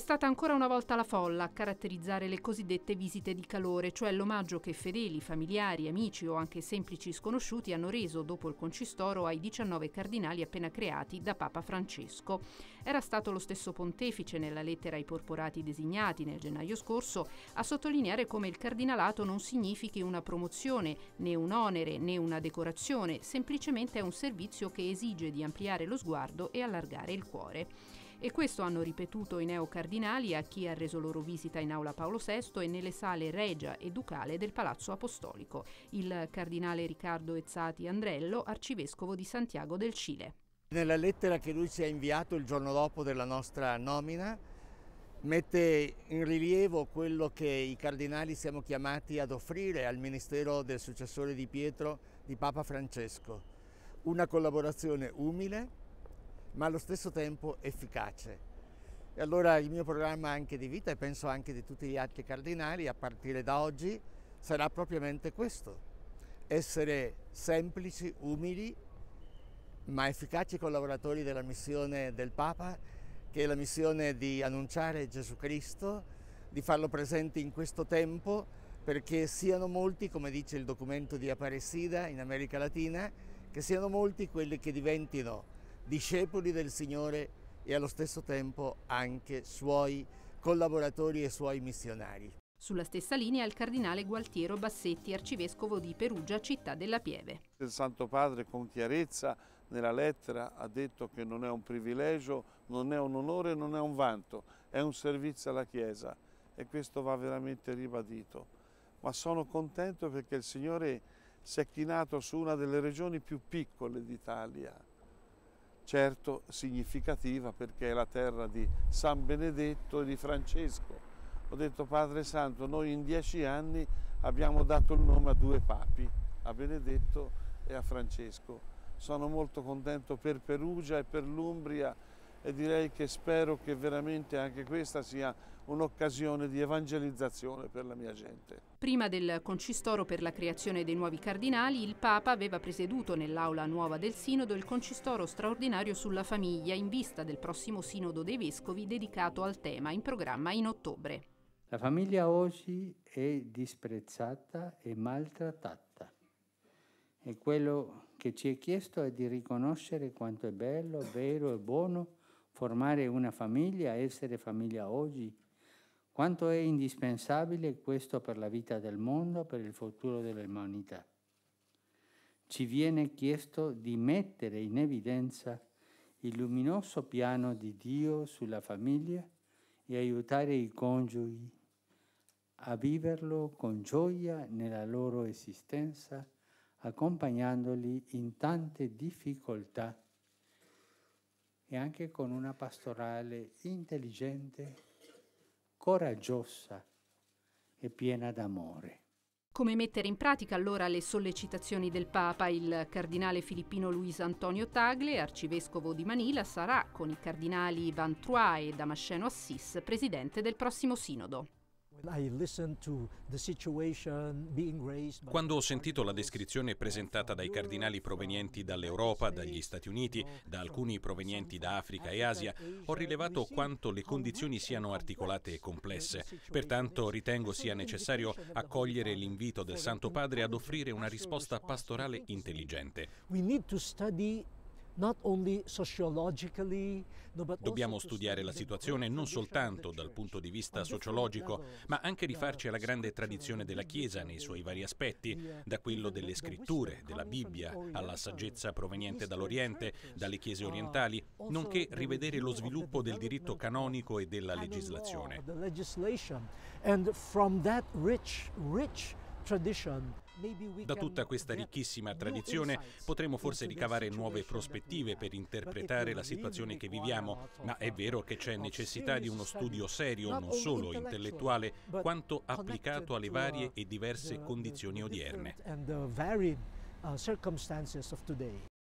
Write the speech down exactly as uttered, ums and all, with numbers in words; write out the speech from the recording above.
stata ancora una volta la folla a caratterizzare le cosiddette visite di calore, cioè l'omaggio che fedeli, familiari, amici o anche semplici sconosciuti hanno reso dopo il concistoro ai diciannove cardinali appena creati da Papa Francesco. Era stato lo stesso pontefice nella lettera ai porporati designati nel gennaio scorso a sottolineare come il cardinalato non significhi una promozione, né un onere, né una decorazione, semplicemente è un servizio che esige di ampliare lo sguardo e allargare il cuore. E questo hanno ripetuto i neocardinali a chi ha reso loro visita in Aula Paolo sesto e nelle sale Regia e Ducale del Palazzo Apostolico, il cardinale Riccardo Ezzati Andrello, arcivescovo di Santiago del Cile. Nella lettera che lui ci ha inviato il giorno dopo della nostra nomina, mette in rilievo quello che i cardinali siamo chiamati ad offrire al ministero del successore di Pietro, di Papa Francesco. Una collaborazione umile, ma allo stesso tempo efficace. E allora il mio programma anche di vita, e penso anche di tutti gli altri cardinali, a partire da oggi, sarà propriamente questo: essere semplici, umili, ma efficaci collaboratori della missione del Papa, che è la missione di annunciare Gesù Cristo, di farlo presente in questo tempo, perché siano molti, come dice il documento di Aparecida in America Latina, che siano molti quelli che diventino discepoli del Signore e allo stesso tempo anche suoi collaboratori e suoi missionari. Sulla stessa linea il cardinale Gualtiero Bassetti, arcivescovo di Perugia, città della Pieve. Il Santo Padre con chiarezza nella lettera ha detto che non è un privilegio, non è un onore, non è un vanto, è un servizio alla Chiesa, e questo va veramente ribadito. Ma sono contento perché il Signore si è chinato su una delle regioni più piccole d'Italia, certo significativa perché è la terra di San Benedetto e di Francesco. Ho detto: Padre Santo, noi in dieci anni abbiamo dato il nome a due papi, a Benedetto e a Francesco. Sono molto contento per Perugia e per l'Umbria, e direi che spero che veramente anche questa sia un'occasione di evangelizzazione per la mia gente. Prima del concistoro per la creazione dei nuovi cardinali, il Papa aveva presieduto nell'aula nuova del Sinodo il concistoro straordinario sulla famiglia in vista del prossimo Sinodo dei Vescovi dedicato al tema, in programma in ottobre. La famiglia oggi è disprezzata e maltrattata, e quello che ci è chiesto è di riconoscere quanto è bello, vero e buono formare una famiglia, essere famiglia oggi, quanto è indispensabile questo per la vita del mondo, per il futuro dell'umanità. Ci viene chiesto di mettere in evidenza il luminoso piano di Dio sulla famiglia e aiutare i coniugi a viverlo con gioia nella loro esistenza, accompagnandoli in tante difficoltà e anche con una pastorale intelligente, coraggiosa e piena d'amore. Come mettere in pratica allora le sollecitazioni del Papa? Il cardinale filippino Luis Antonio Tagle, arcivescovo di Manila, sarà con i cardinali Van Troy e Damasceno Assis presidente del prossimo sinodo. Quando ho sentito la descrizione presentata dai cardinali provenienti dall'Europa, dagli Stati Uniti, da alcuni provenienti da Africa e Asia, ho rilevato quanto le condizioni siano articolate e complesse. Pertanto ritengo sia necessario accogliere l'invito del Santo Padre ad offrire una risposta pastorale intelligente. Dobbiamo studiare la situazione non soltanto dal punto di vista sociologico, ma anche rifarci alla grande tradizione della Chiesa nei suoi vari aspetti, da quello delle scritture, della Bibbia, alla saggezza proveniente dall'Oriente, dalle chiese orientali, nonché rivedere lo sviluppo del diritto canonico e della legislazione. Da tutta questa ricchissima tradizione potremo forse ricavare nuove prospettive per interpretare la situazione che viviamo, ma è vero che c'è necessità di uno studio serio, non solo intellettuale, quanto applicato alle varie e diverse condizioni odierne.